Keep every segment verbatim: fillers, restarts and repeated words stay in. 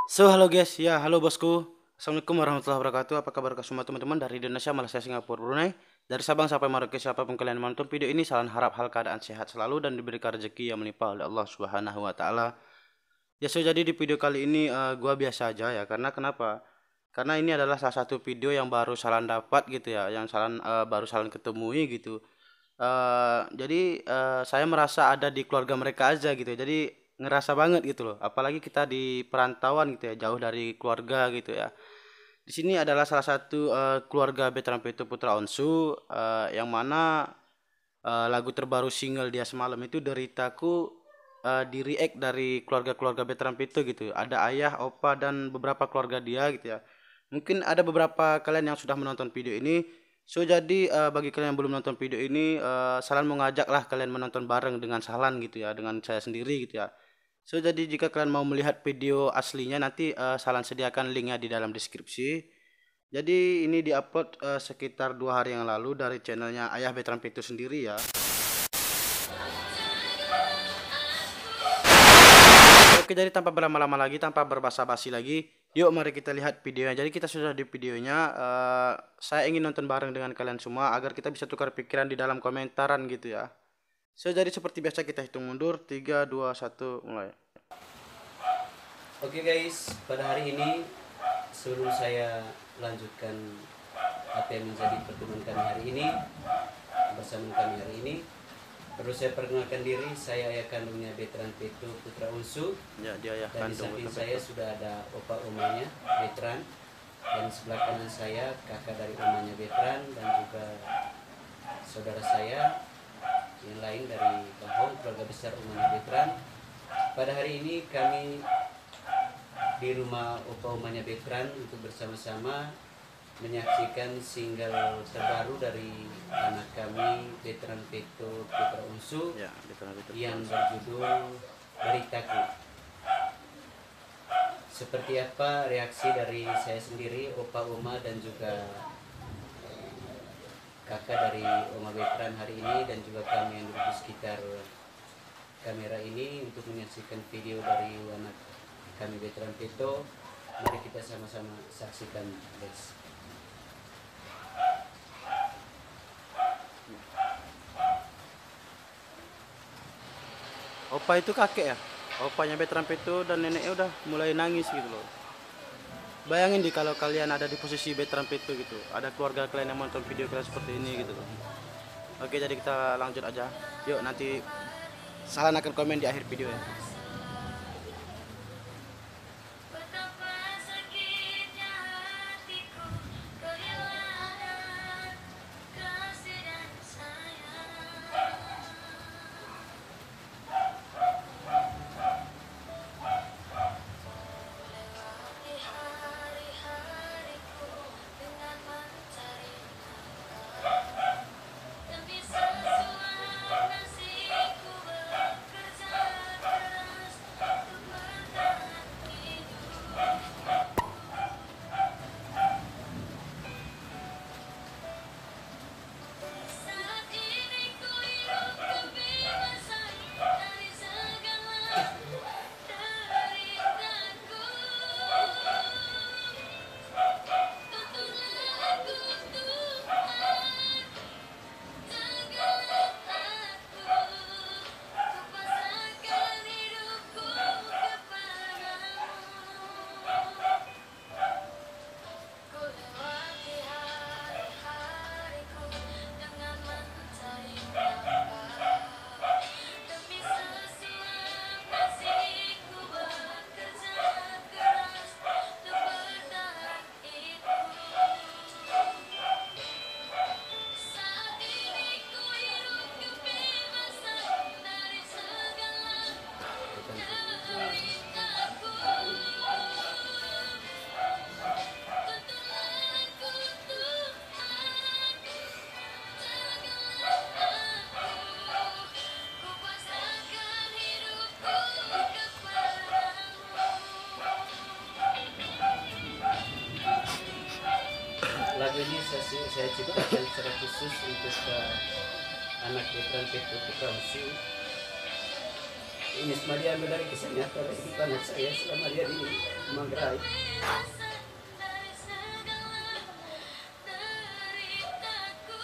So, halo guys, ya halo bosku. Assalamualaikum warahmatullahi wabarakatuh. Apa kabar kalian semua teman-teman dari Indonesia, Malaysia, Singapura, Brunei, dari Sabang sampai Merauke, siapapun kalian menonton video ini, salam harap hal keadaan sehat selalu dan diberikan rezeki yang melimpah oleh Allah Subhanahu Wa Taala. Ya, so jadi di video kali ini uh, gua biasa aja ya, karena kenapa? Karena ini adalah salah satu video yang baru Salan dapat gitu ya, yang Salan uh, baru Salan ketemui gitu. Eh, jadi eh, saya merasa ada di keluarga mereka aja gitu. Jadi ngerasa banget gitu loh. Apalagi kita di perantauan gitu ya, jauh dari keluarga gitu ya. Di sini adalah salah satu eh, keluarga Betran Peto Putra Onsu eh, yang mana eh, lagu terbaru single dia semalam itu Deritaku eh, di react dari keluarga-keluarga Betran Peto gitu. Ada ayah, opa dan beberapa keluarga dia gitu ya. Mungkin ada beberapa kalian yang sudah menonton video ini. So jadi eh, bagi kalian yang belum nonton video ini, eh, Salan mau ngajaklah kalian menonton bareng dengan Salan gitu ya, dengan saya sendiri gitu ya. So jadi jika kalian mau melihat video aslinya nanti eh, Salan sediakan linknya di dalam deskripsi. Jadi ini diupload eh, sekitar dua hari yang lalu dari channelnya Ayah Betran Peto sendiri ya. Oke, jadi tanpa berlama-lama lagi, tanpa berbasa-basi lagi, yuk mari kita lihat videonya. Jadi kita sudah di videonya. eh, saya ingin nonton bareng dengan kalian semua agar kita bisa tukar pikiran di dalam komentaran gitu ya. So, jadi seperti biasa kita hitung mundur. Tiga, dua, satu, mulai. Oke guys, pada hari ini sebelum saya lanjutkan apa yang menjadi pertemuan kami hari ini bersama kami hari ini, perlu saya perkenalkan diri. Saya ayah kandungnya Betran Peto Putra Onsu. Ya, dia ayah Dan di kandung samping Betran saya Peto. sudah ada opa omanya Betran, dan sebelah kanan saya kakak dari omanya Betran dan juga saudara saya yang lain dari Bahong, keluarga besar omanya Betran. Pada hari ini kami di rumah opa omanya Betran untuk bersama-sama menyaksikan single terbaru dari anak kami Betran Peto Putra Onsu Ya, Betran Peto. yang berjudul Deritaku. Seperti apa reaksi dari saya sendiri, opa oma dan juga kakak dari oma Betran hari ini, dan juga kami yang duduk di sekitar kamera ini untuk menyaksikan video dari anak kami Betran Peto. Mari kita sama-sama saksikan guys. Opa itu kakek ya? Opanya Betran Peto dan neneknya udah mulai nangis gitu loh. Bayangin di kalau kalian ada di posisi Betran Peto gitu. Ada keluarga kalian yang menonton video kalian seperti ini gitu loh. Oke, jadi kita lanjut aja. Yuk, nanti Salan akan komen di akhir video ya. Betapa sakitnya hatiku kehilangan kasih dan sayang. Lewati hari-hariku dengan mencari nafkah, demi sesuap nasiku bekerja keras untuk bertahan hidup. Saat ini ku hidup kebebasan dari segala deritaku. Tuntunlah aku Tuhan, jagalah aku. Ku pasrahkan hidupku kepadamu. Ku lewati hari-hariku dengan mencari nafkah, demi sesuap nasiku bekerja keras untuk bertahan hidup. Saat ini ku hidup kebebasan dari segala deritaku. Tuntunlah aku Tuhan, jagalah aku. Ku pasrahkan hidupku kepadamu. Lagu ini saya, saya ciptakan secara khusus untuk uh, anak Betran Peto Putra Onsu Ini semua diambil dari kisah nyata dari kehidupan anak saya selama dia di Manggarai. bebaskan dari segala deritaku.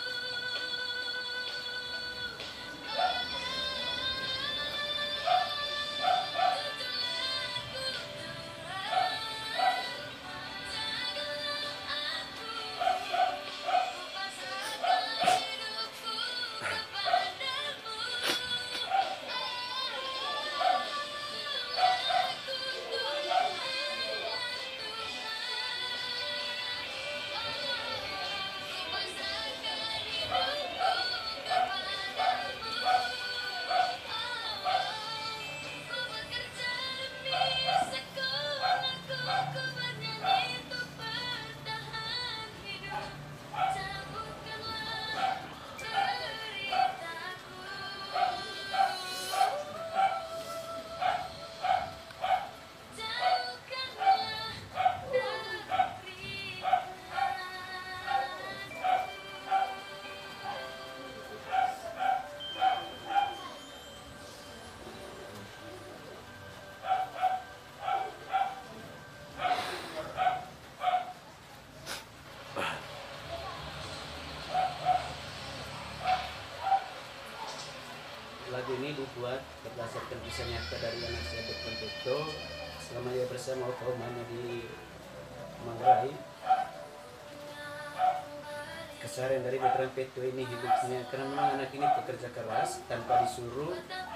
Lagu ini dibuat berdasarkan kisah nyata dari anak saya Betran Peto selama dia bersama kaumnya di Manggarai. Keseharian dari Betran Peto ini hidupnya karena memang anak ini pekerja keras tanpa disuruh.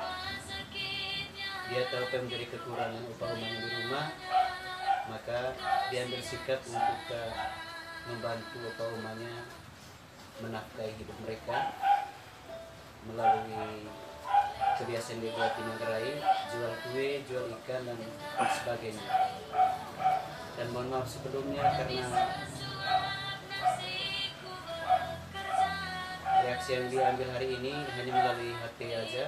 Dia tahu apa yang menjadi kekurangan upah rumahnya di rumah, maka dia ambil sikap untuk uh, membantu upah rumahnya menafkahi hidup mereka melalui kebiasaan dia buat di Manggarai, jual kue, jual ikan dan sebagainya. Dan mohon maaf sebelumnya karena reaksi yang dia ambil hari ini hanya melalui H P aja.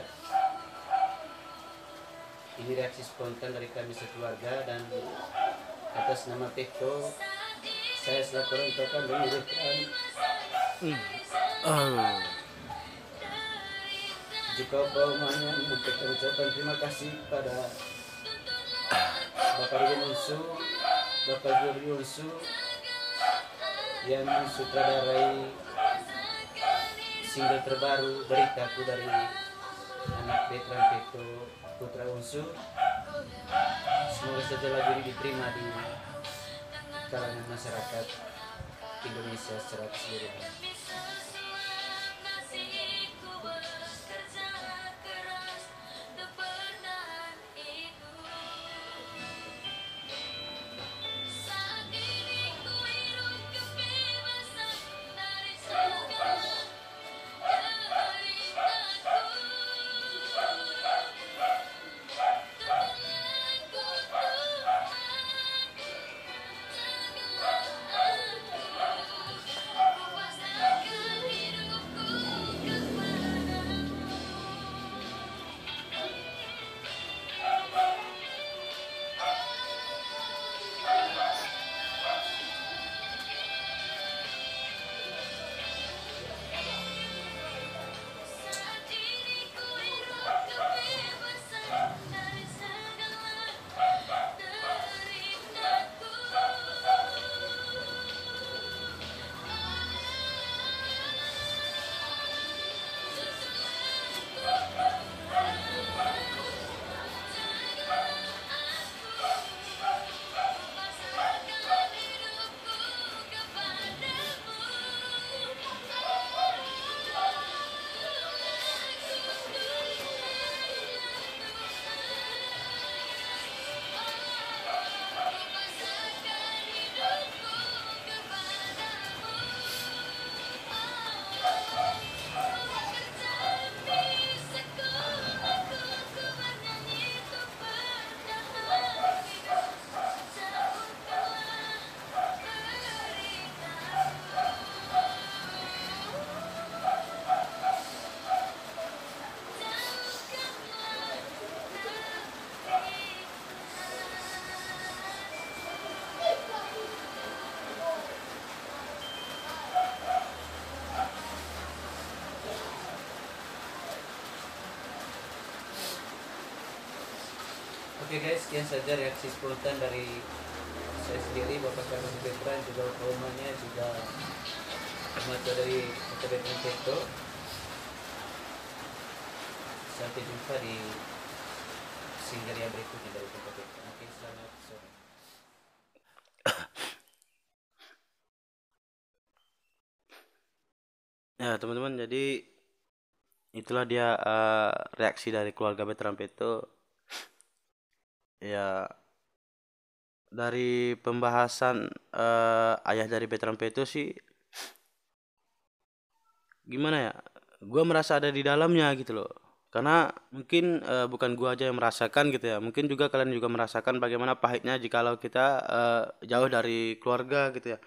Ini reaksi spontan dari kami sekeluarga dan atas nama Peto saya selaku orang tua kami mengirimkan Oh. jika baumanya menyampaikan ucapan terima kasih pada Bapak Ridwan Unsu, Bapak Juri Unsu yang mensutradarai single terbaru Beritaku dari anak Betran Peto Putra Unsu. Semoga saja lagu ini diterima di kalangan masyarakat Indonesia secara keseluruhan. Ku Oke guys, sekian saja reaksi spontan dari saya sendiri, Bapak Karno Veteran, juga rumahnya, juga remaja dari Kota Veteran Peto. Sampai jumpa di Singgaria berikutnya dari Kota Veteran. Oke, selamat sore. Ya teman-teman, jadi itulah dia eh, reaksi dari keluarga Veteran Peto. Ya, dari pembahasan eh, ayah dari Veteran Peto sih, gimana ya? Gua merasa ada di dalamnya gitu loh. Karena mungkin eh, bukan gua aja yang merasakan gitu ya. Mungkin juga kalian juga merasakan bagaimana pahitnya jikalau kita eh, jauh dari keluarga gitu ya.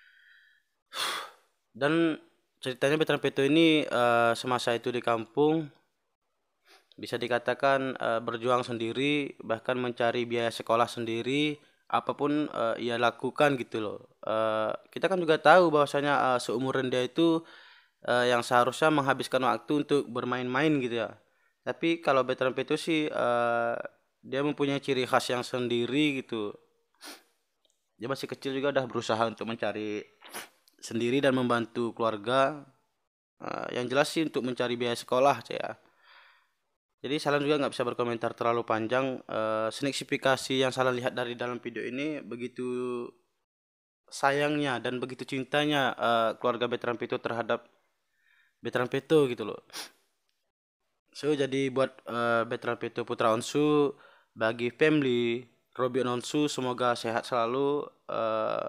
Dan ceritanya Veteran Peto ini eh, semasa itu di kampung bisa dikatakan eh, berjuang sendiri, bahkan mencari biaya sekolah sendiri, apapun eh, ia lakukan gitu loh. Eh, kita kan juga tahu bahwasanya eh, seumuran dia itu eh, yang seharusnya menghabiskan waktu untuk bermain-main gitu ya. Tapi kalau Veteran Peto sih eh, dia mempunyai ciri khas yang sendiri gitu. Dia masih kecil juga udah berusaha untuk mencari sendiri dan membantu keluarga. Eh, yang jelas sih untuk mencari biaya sekolah ya. Jadi Salan juga nggak bisa berkomentar terlalu panjang. Eh, Sniksifikasi yang Salan lihat dari dalam video ini begitu sayangnya dan begitu cintanya eh, keluarga Veteran Peto terhadap Veteran Peto gitu loh. So jadi buat eh, Veteran Peto Putra Onsu, bagi family Robin Onsu semoga sehat selalu, eh,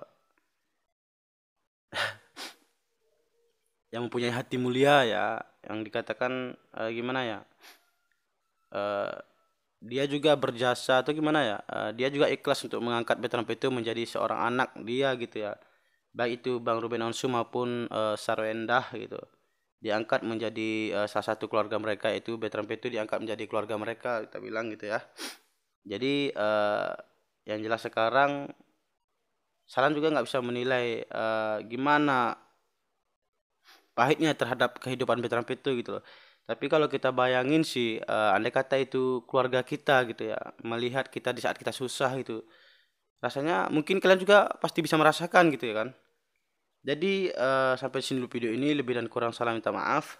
yang mempunyai hati mulia ya, yang dikatakan eh, gimana ya? eh, Dia juga berjasa atau gimana ya? eh, dia juga ikhlas untuk mengangkat Veteran Peto menjadi seorang anak dia gitu ya. Baik itu Bang Ruben Onsu maupun eh, Sarwendah gitu. Diangkat menjadi eh, salah satu keluarga mereka, itu Veteran Peto diangkat menjadi keluarga mereka, kita bilang gitu ya. Jadi eh, yang jelas sekarang Salan juga nggak bisa menilai eh, gimana pahitnya terhadap kehidupan Veteran Peto gitu loh. Tapi kalau kita bayangin sih, eh, andai kata itu keluarga kita gitu ya, melihat kita di saat kita susah gitu, rasanya mungkin kalian juga pasti bisa merasakan gitu ya kan. Jadi eh, sampai sini dulu video ini, lebih dan kurang salah minta maaf.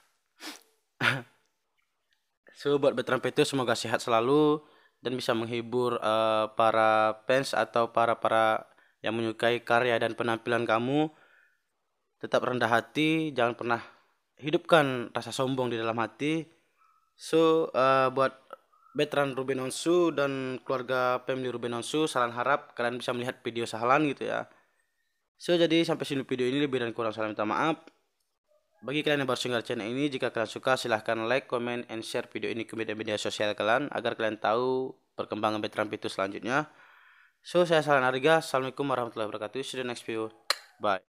So buat Veteran Peto semoga sehat selalu dan bisa menghibur eh, para fans atau para para yang menyukai karya dan penampilan kamu. Tetap rendah hati, jangan pernah hidupkan rasa sombong di dalam hati. So, eh, buat veteran Ruben Onsu dan keluarga family Ruben Onsu, Salan harap kalian bisa melihat video Salan gitu ya. So, jadi sampai sini video ini, lebih dan kurang Salan minta maaf. Bagi kalian yang baru singgah channel ini, jika kalian suka silahkan like, comment, and share video ini ke media-media sosial kalian agar kalian tahu perkembangan Veteran Peto selanjutnya. So, saya Salan Ariga. Assalamualaikum warahmatullahi wabarakatuh. See you next video. Bye.